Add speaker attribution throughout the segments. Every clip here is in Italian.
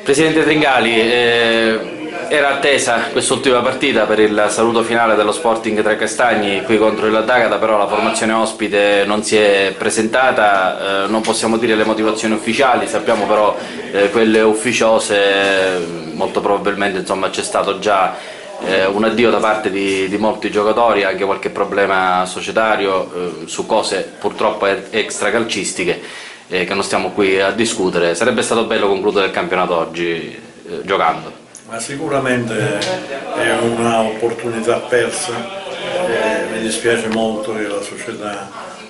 Speaker 1: Presidente Tringali, era attesa quest'ultima partita per il saluto finale dello Sporting Trecastagni qui contro il D'Agata, però la formazione ospite non si è presentata, non possiamo dire le motivazioni ufficiali, sappiamo però quelle ufficiose. Molto probabilmente c'è stato già un addio da parte di molti giocatori, anche qualche problema societario su cose purtroppo extracalcistiche che non stiamo qui a discutere. Sarebbe stato bello concludere il campionato oggi giocando.
Speaker 2: Ma sicuramente è un'opportunità persa, mi dispiace molto che la società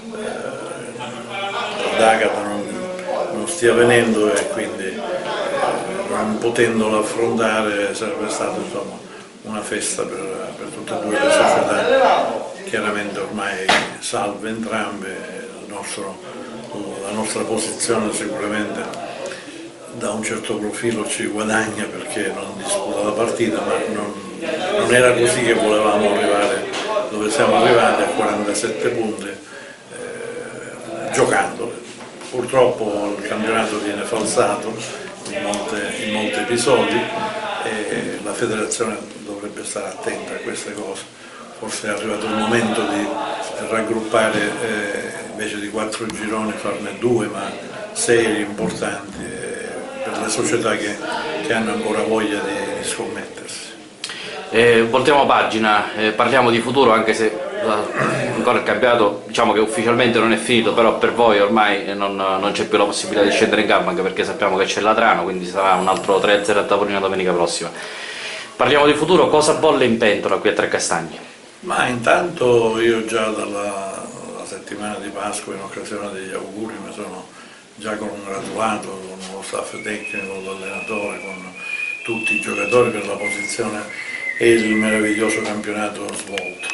Speaker 2: d'Agata non stia venendo e quindi non potendolo affrontare sarebbe stata una festa per tutte e due le società, chiaramente ormai salve entrambe. La nostra posizione sicuramente da un certo profilo ci guadagna perché non disputa la partita, ma non era così che volevamo arrivare dove siamo arrivati, a 47 punti, giocando. Purtroppo il campionato viene falsato in molti episodi e la federazione dovrebbe stare attenta a queste cose. Forse è arrivato il momento di raggruppare, invece di 4 gironi farne 2, ma 6 importanti per le società che hanno ancora voglia di scommettersi.
Speaker 1: Voltiamo pagina, parliamo di futuro, anche se ancora il campionato diciamo che ufficialmente non è finito, però per voi ormai non c'è più la possibilità di scendere in campo, anche perché sappiamo che c'è Latrano, quindi sarà un altro 3-0 a Tavolino domenica prossima. Parliamo di futuro, cosa bolle in pentola qui a Trecastagni?
Speaker 2: Ma intanto io già dalla settimana di Pasqua, in occasione degli auguri, mi sono già congratulato con lo staff tecnico, con l'allenatore, con tutti i giocatori per la posizione e il meraviglioso campionato svolto.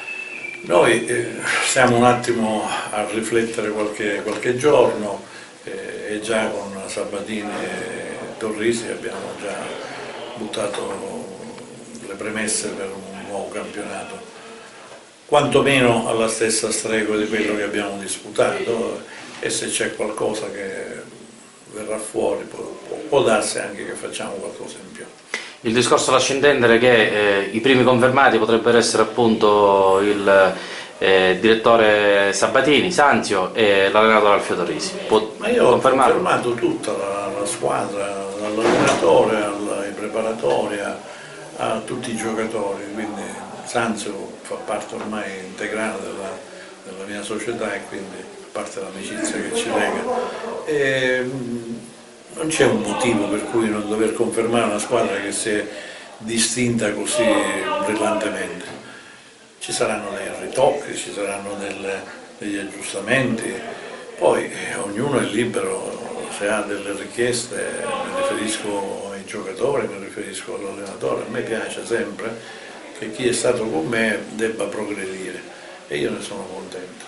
Speaker 2: Noi stiamo un attimo a riflettere qualche giorno e già con Sabatini e Torrisi abbiamo già buttato le premesse per un nuovo campionato, quantomeno alla stessa stregua di quello che abbiamo disputato, e se c'è qualcosa che verrà fuori può darsi anche che facciamo qualcosa in più.
Speaker 1: Il discorso lascia intendere che i primi confermati potrebbero essere appunto il direttore Sabatini, Sanzio e l'allenatore Alfio Torrisi.
Speaker 2: Ma io ho confermato tutta la squadra, dall'allenatore ai preparatori a tutti i giocatori, quindi Sanzio fa parte ormai integrale della mia società e quindi parte dell'amicizia che ci lega. E non c'è un motivo per cui non dover confermare una squadra che si è distinta così brillantemente. Ci saranno dei ritocchi, ci saranno degli aggiustamenti, poi ognuno è libero, se ha delle richieste, mi riferisco ai giocatori, mi riferisco all'allenatore. A me piace sempre che chi è stato con me debba progredire e io ne sono contento.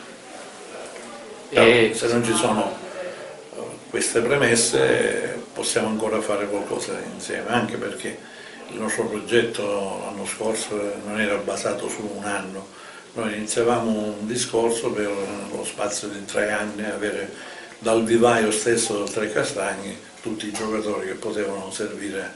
Speaker 2: Però, se non ci sono queste premesse possiamo ancora fare qualcosa insieme, anche perché il nostro progetto l'anno scorso non era basato su un anno. Noi iniziavamo un discorso per lo spazio di 3 anni, avere dal vivaio stesso del Trecastagni tutti i giocatori che potevano servire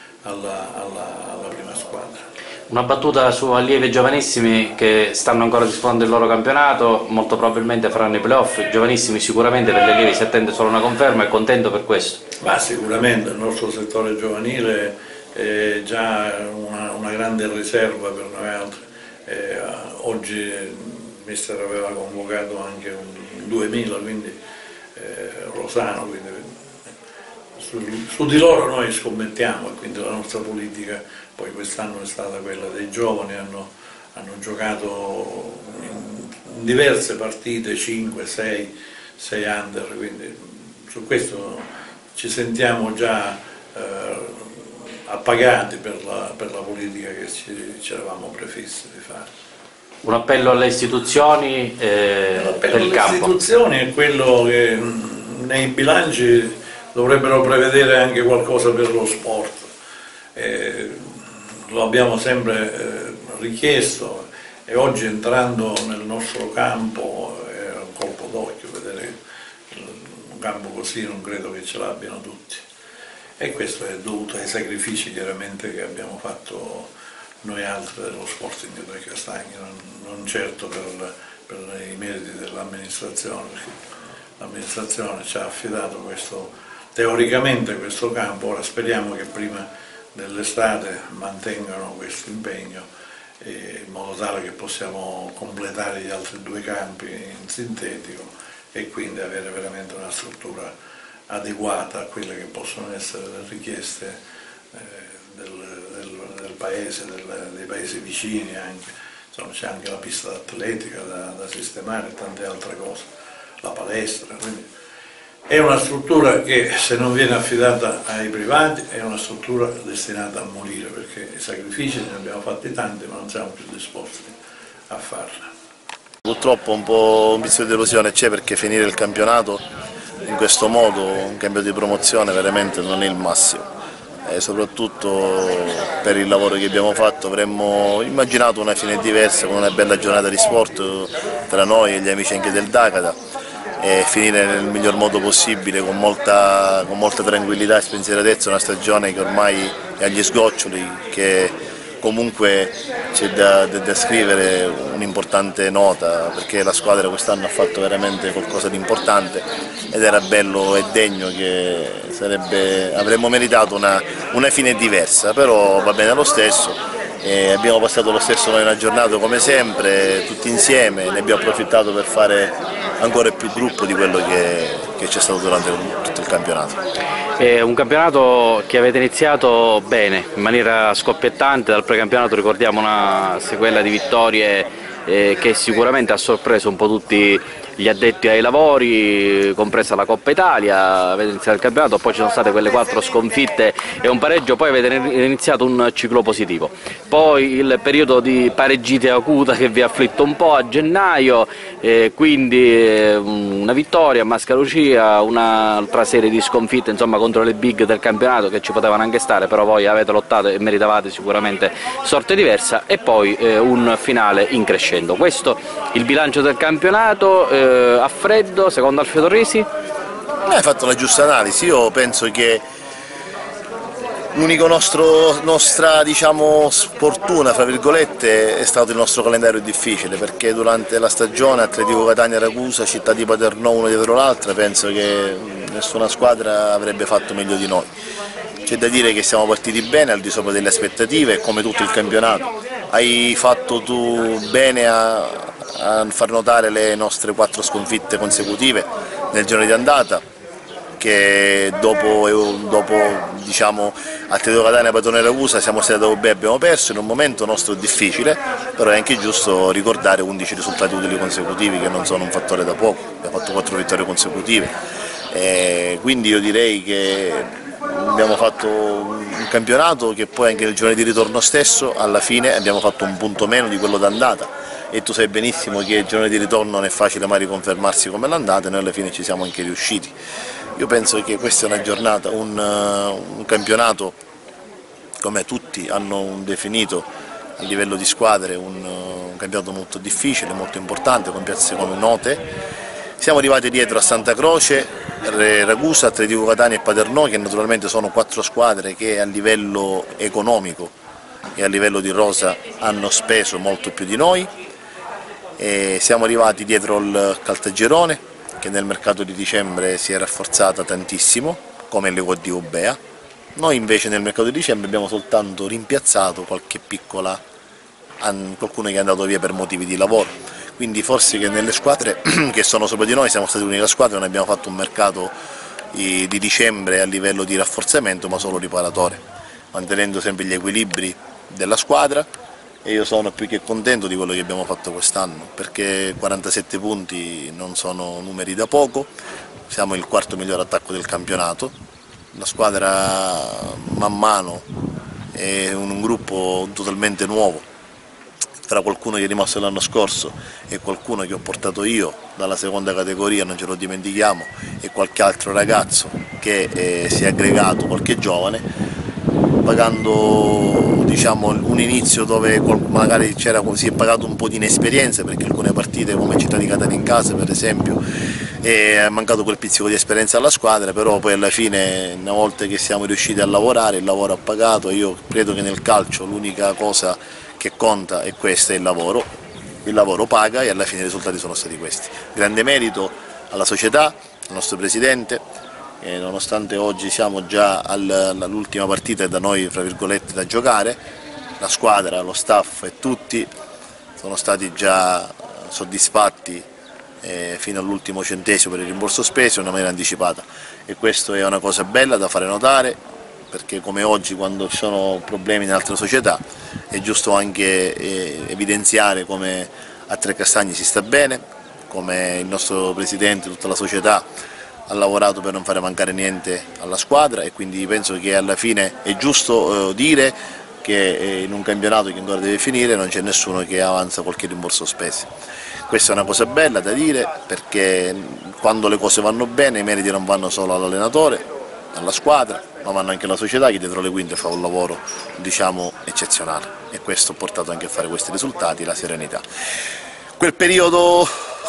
Speaker 2: alla prima squadra.
Speaker 1: Una battuta su allievi giovanissimi che stanno ancora disputando il loro campionato, molto probabilmente faranno i playoff. Giovanissimi sicuramente, per gli allievi si attende solo una conferma, è contento per questo?
Speaker 2: Ma sicuramente il nostro settore giovanile è già una grande riserva per noi altri. Oggi il mister aveva convocato anche un 2000, quindi Rosano, quindi su di loro noi scommettiamo, e quindi la nostra politica poi quest'anno è stata quella dei giovani, hanno giocato in diverse partite, 5, 6 under, quindi su questo ci sentiamo già appagati per la politica che ci eravamo prefissi di fare.
Speaker 1: Un appello alle istituzioni per il campo?
Speaker 2: Le istituzioni è quello che nei bilanci dovrebbero prevedere anche qualcosa per lo sport. Lo abbiamo sempre richiesto e oggi, entrando nel nostro campo, è un colpo d'occhio vedere un campo così, non credo che ce l'abbiano tutti. e questo è dovuto ai sacrifici chiaramente che abbiamo fatto noi altri dello Sporting Trecastagni, non certo per i meriti dell'amministrazione, perché l'amministrazione ci ha affidato teoricamente questo campo. Ora speriamo che prima dell'estate mantengano questo impegno in modo tale che possiamo completare gli altri 2 campi in sintetico e quindi avere veramente una struttura adeguata a quelle che possono essere le richieste del paese, dei paesi vicini anche. Insomma, c'è anche la pista atletica da sistemare e tante altre cose, la palestra, quindi è una struttura che, se non viene affidata ai privati, è una struttura destinata a morire, perché i sacrifici ne abbiamo fatti tanti ma non siamo più disposti a farli.
Speaker 3: Purtroppo un po' un vizio di delusione c'è, perché finire il campionato in questo modo, un cambio di promozione, veramente non è il massimo. E soprattutto per il lavoro che abbiamo fatto avremmo immaginato una fine diversa, con una bella giornata di sport tra noi e gli amici anche del Dakata, e finire nel miglior modo possibile, con molta tranquillità e spensieratezza, una stagione che ormai è agli sgoccioli, che comunque c'è da scrivere un'importante nota, perché la squadra quest'anno ha fatto veramente qualcosa di importante ed era bello e degno, che avremmo meritato una fine diversa, però va bene lo stesso. Abbiamo passato lo stesso noi una giornata come sempre, tutti insieme, ne abbiamo approfittato per fare ancora più gruppo di quello che c'è stato durante tutto il campionato.
Speaker 1: È un campionato che avete iniziato bene, in maniera scoppiettante. Dal precampionato ricordiamo una sequela di vittorie che sicuramente ha sorpreso un po' tutti gli addetti ai lavori, compresa la Coppa Italia. Avete iniziato il campionato, poi ci sono state quelle 4 sconfitte e un pareggio, poi avete iniziato un ciclo positivo. Poi il periodo di pareggite acuta che vi ha afflitto un po' a gennaio, quindi una vittoria a Mascalucia, un'altra serie di sconfitte, insomma, contro le big del campionato che ci potevano anche stare, però voi avete lottato e meritavate sicuramente sorte diversa, e poi un finale in crescendo. Questo il bilancio del campionato. A freddo, secondo Alfio Torrisi?
Speaker 3: Hai fatto la giusta analisi. Io penso che l'unica nostra diciamo, sfortuna, fra virgolette, è stato il nostro calendario difficile, perché durante la stagione Atletico Catania, Ragusa, Città di Paternò, uno dietro l'altra, penso che nessuna squadra avrebbe fatto meglio di noi. C'è da dire che siamo partiti bene, al di sopra delle aspettative, come tutto il campionato. Hai fatto tu bene a far notare le nostre 4 sconfitte consecutive nel giorno di andata, che dopo diciamo, Atletico Catania, Paternò e Ragusa siamo stati da UB e abbiamo perso in un momento nostro difficile, però è anche giusto ricordare 11 risultati utili consecutivi, che non sono un fattore da poco. Abbiamo fatto 4 vittorie consecutive, quindi io direi che abbiamo fatto un campionato che poi anche nel giorno di ritorno stesso, alla fine abbiamo fatto un punto meno di quello d'andata, e tu sai benissimo che il giorno di ritorno non è facile mai riconfermarsi come l'andata, e noi alla fine ci siamo anche riusciti. Io penso che questa è una giornata, un campionato, come tutti hanno definito a livello di squadre, un campionato molto difficile, molto importante, con piazze come note. Siamo arrivati dietro a Santa Croce, Ragusa, Atletico Catania e Paternò, che naturalmente sono 4 squadre che a livello economico e a livello di rosa hanno speso molto più di noi. E siamo arrivati dietro il Caltagirone, che nel mercato di dicembre si è rafforzata tantissimo, come l'Ego di Obea. Noi invece nel mercato di dicembre abbiamo soltanto rimpiazzato qualcuno che è andato via per motivi di lavoro. Quindi forse che nelle squadre che sono sopra di noi siamo stati l'unica squadra, non abbiamo fatto un mercato di dicembre a livello di rafforzamento, ma solo riparatore, mantenendo sempre gli equilibri della squadra, e io sono più che contento di quello che abbiamo fatto quest'anno, perché 47 punti non sono numeri da poco, siamo il 4º miglior attacco del campionato, la squadra man mano è un gruppo totalmente nuovo, tra qualcuno che è rimasto l'anno scorso e qualcuno che ho portato io dalla seconda categoria, non ce lo dimentichiamo, e qualche altro ragazzo che si è aggregato, qualche giovane. pagando, diciamo, un inizio dove magari si è pagato un po' di inesperienza, perché alcune partite come Città di Catania in casa per esempio è mancato quel pizzico di esperienza alla squadra, però poi alla fine, una volta che siamo riusciti a lavorare, il lavoro ha pagato. Io credo che nel calcio l'unica cosa che conta è questa, è il lavoro paga e alla fine i risultati sono stati questi. Grande merito alla società, al nostro presidente, e nonostante oggi siamo già all'ultima partita da noi, fra virgolette, da giocare, la squadra, lo staff e tutti sono stati già soddisfatti fino all'ultimo centesimo per il rimborso spese in una maniera anticipata, e questo è una cosa bella da fare notare, perché come oggi, quando ci sono problemi in altre società, è giusto anche evidenziare come a Trecastagni si sta bene, come il nostro presidente e tutta la società ha lavorato per non fare mancare niente alla squadra, e quindi penso che alla fine è giusto dire che in un campionato che ancora deve finire non c'è nessuno che avanza qualche rimborso spese. Questa è una cosa bella da dire, perché quando le cose vanno bene i meriti non vanno solo all'allenatore, alla squadra, ma vanno anche alla società, che dietro le quinte fa un lavoro, diciamo, eccezionale, e questo ha portato anche a fare questi risultati, la serenità. Quel periodo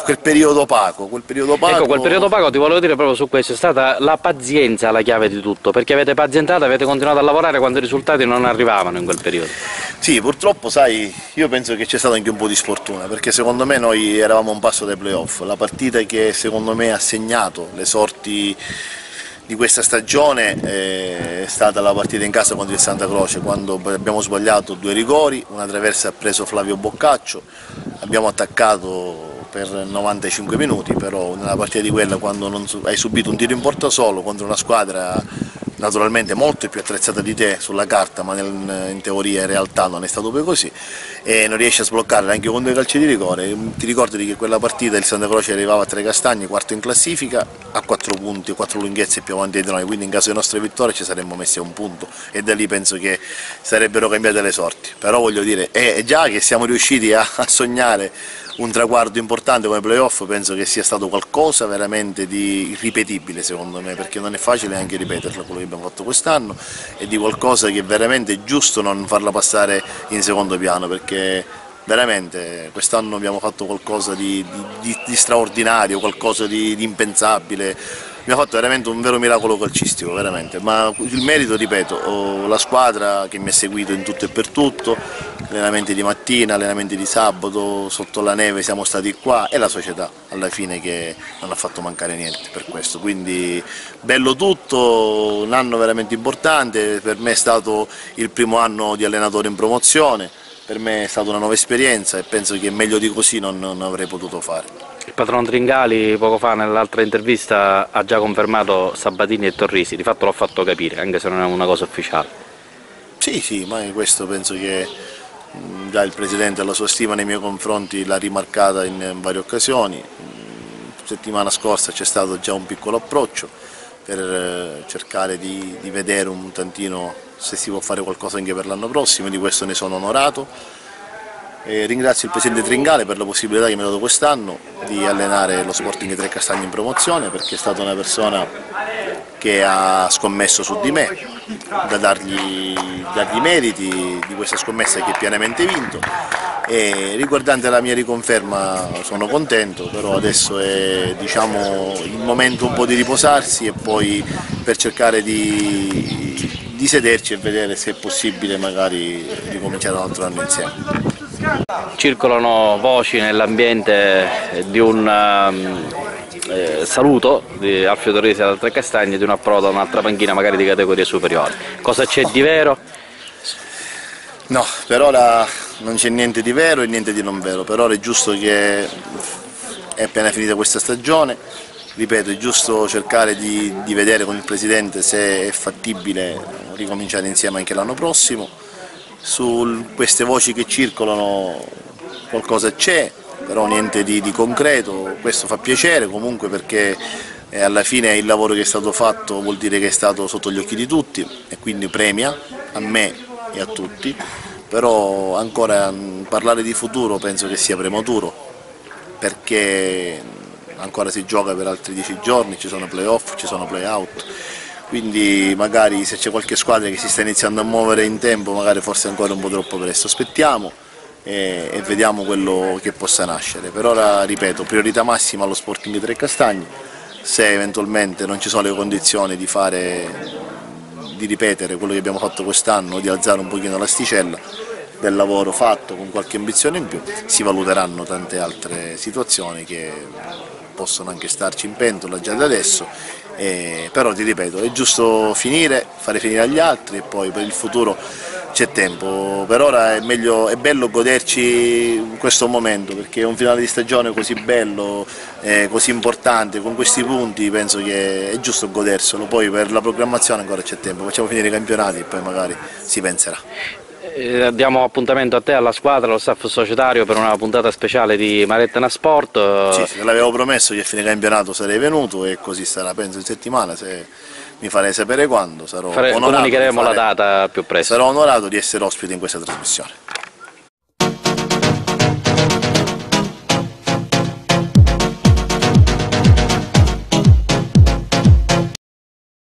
Speaker 3: opaco.
Speaker 1: Ecco, quel periodo opaco ti volevo dire proprio su questo, è stata la pazienza la chiave di tutto, perché avete pazientato, avete continuato a lavorare quando i risultati non arrivavano in quel periodo.
Speaker 3: Sì, purtroppo, sai, io penso che c'è stato anche un po' di sfortuna, perché secondo me noi eravamo a un passo dai playoff. La partita che secondo me ha segnato le sorti di questa stagione è stata la partita in casa contro il Santa Croce, quando abbiamo sbagliato 2 rigori, una traversa ha preso Flavio Boccaccio, abbiamo attaccato per 95 minuti, però nella partita di quella, quando hai subito un tiro in porta solo contro una squadra naturalmente molto più attrezzata di te sulla carta, ma in teoria in realtà non è stato poi così, e non riesci a sbloccarla anche con 2 calci di rigore. Ti ricordi che quella partita il Santa Croce arrivava a Trecastagni, quarto in classifica, a 4 punti, 4 lunghezze più avanti di noi, quindi in caso di nostre vittorie ci saremmo messi a un punto, e da lì penso che sarebbero cambiate le sorti. Però voglio dire, è già che siamo riusciti a sognare un traguardo importante come playoff, penso che sia stato qualcosa veramente di irripetibile secondo me, perché non è facile anche ripeterlo quello che abbiamo fatto quest'anno, e di qualcosa che veramente è giusto non farla passare in secondo piano, perché veramente quest'anno abbiamo fatto qualcosa di straordinario, qualcosa di impensabile. Abbiamo fatto veramente un vero miracolo calcistico, veramente, ma il merito, ripeto, la squadra che mi ha seguito in tutto e per tutto, allenamenti di mattina, allenamenti di sabato, sotto la neve siamo stati qua, e la società alla fine che non ha fatto mancare niente per questo, quindi bello tutto, un anno veramente importante, per me è stato il primo anno di allenatore in promozione, per me è stata una nuova esperienza e penso che meglio di così non avrei potuto fare.
Speaker 1: Il patron Tringali poco fa nell'altra intervista ha già confermato Sabatini e Torrisi, di fatto l'ho fatto capire, anche se non è una cosa ufficiale.
Speaker 3: Sì, ma questo penso che già il Presidente la sua stima nei miei confronti l'ha rimarcata in varie occasioni. Settimana scorsa c'è stato già un piccolo approccio per cercare di vedere un tantino se si può fare qualcosa anche per l'anno prossimo, e di questo ne sono onorato. Ringrazio il Presidente Tringale per la possibilità che mi ha dato quest'anno di allenare lo Sporting Trecastagni in promozione, perché è stata una persona che ha scommesso su di me, da dargli meriti di questa scommessa che è pienamente vinto, e riguardante la mia riconferma sono contento, però adesso è, diciamo, il momento un po' di riposarsi e poi per cercare di sederci e vedere se è possibile magari ricominciare un altro anno insieme.
Speaker 1: Circolano voci nell'ambiente di un saluto di Alfio Torrisi da Trecastagni e di un approdo a un'altra panchina magari di categoria superiore. Cosa c'è di vero?
Speaker 3: No, per ora non c'è niente di vero e niente di non vero, per ora è giusto che è appena finita questa stagione, ripeto, è giusto cercare di vedere con il Presidente se è fattibile ricominciare insieme anche l'anno prossimo. Su queste voci che circolano qualcosa c'è, però niente di concreto. Questo fa piacere comunque, perché alla fine il lavoro che è stato fatto vuol dire che è stato sotto gli occhi di tutti e quindi premia a me e a tutti, però ancora parlare di futuro penso che sia prematuro, perché ancora si gioca per altri 10 giorni, ci sono play-off, ci sono play-out. quindi magari se c'è qualche squadra che si sta iniziando a muovere in tempo, magari forse è ancora un po' troppo presto, aspettiamo e vediamo quello che possa nascere. Per ora, ripeto, priorità massima allo Sporting Trecastagni, se eventualmente non ci sono le condizioni di ripetere quello che abbiamo fatto quest'anno, di alzare un pochino l'asticella del lavoro fatto con qualche ambizione in più, si valuteranno tante altre situazioni che possono anche starci in pentola già da adesso, però ti ripeto, è giusto finire, fare finire agli altri e poi per il futuro c'è tempo. Per ora è bello goderci questo momento, perché è un finale di stagione così bello, così importante, con questi punti penso che è giusto goderselo, poi per la programmazione ancora c'è tempo, facciamo finire i campionati e poi magari si penserà.
Speaker 1: Diamo appuntamento a te, alla squadra, allo staff societario per una puntata speciale di Marettana Sport.
Speaker 3: Sì, l'avevo promesso che a fine campionato sarei venuto e così sarà, penso in settimana, se mi farei sapere quando, sarò onorato.
Speaker 1: Comunicheremo la data più presto.
Speaker 3: Sarò onorato di essere ospite in questa trasmissione.